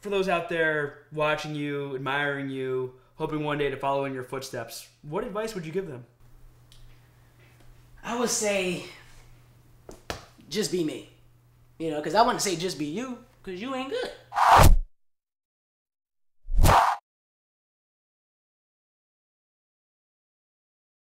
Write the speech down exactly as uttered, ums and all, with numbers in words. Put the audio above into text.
for those out there watching you, admiring you, hoping one day to follow in your footsteps, what advice would you give them? I would say, just be me. You know, because I want to say just be you, because you ain't good.